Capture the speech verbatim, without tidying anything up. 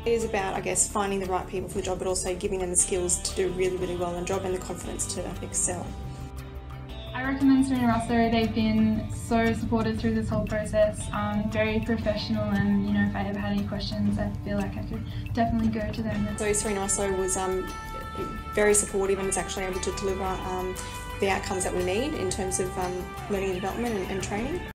It is about, I guess, finding the right people for the job, but also giving them the skills to do really, really well in the job and the confidence to excel. I recommend Sarina Russo. They've been so supportive through this whole process, um, very professional, and you know, if I ever had any questions, I feel like I could definitely go to them. So Sarina Russo was um, very supportive and was actually able to deliver um, the outcomes that we need in terms of um, learning and development and, and training.